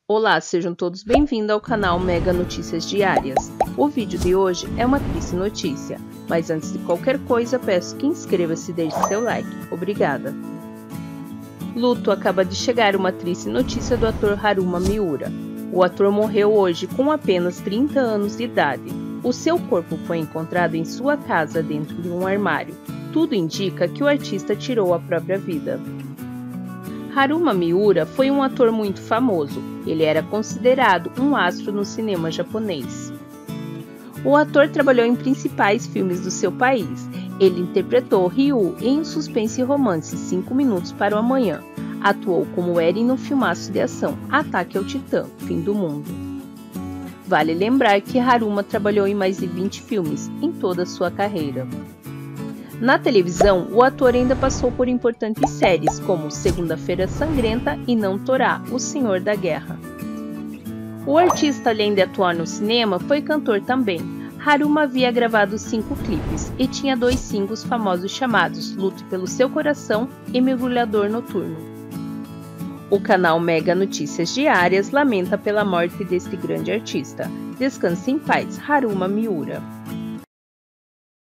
Olá, sejam todos bem-vindos ao canal Mega Notícias Diárias. O vídeo de hoje é uma triste notícia, mas antes de qualquer coisa peço que inscreva-se e deixe seu like. Obrigada. Luto acaba de chegar uma triste notícia do ator Haruma Miura. O ator morreu hoje com apenas 30 anos de idade. O seu corpo foi encontrado em sua casa dentro de um armário. Tudo indica que o artista tirou a própria vida. Haruma Miura foi um ator muito famoso. Ele era considerado um astro no cinema japonês. O ator trabalhou em principais filmes do seu país. Ele interpretou Ryu em um suspense romance 5 Minutos para o Amanhã. Atuou como Eren no filmaço de ação Ataque ao Titã, Fim do Mundo. Vale lembrar que Haruma trabalhou em mais de 20 filmes em toda a sua carreira. Na televisão, o ator ainda passou por importantes séries como Segunda-feira Sangrenta e Não Torá, O Senhor da Guerra. O artista, além de atuar no cinema, foi cantor também. Haruma havia gravado 5 clipes e tinha 2 singles famosos chamados Lute pelo Seu Coração e Mergulhador Noturno. O canal Mega Notícias Diárias lamenta pela morte deste grande artista. Descanse em paz, Haruma Miura.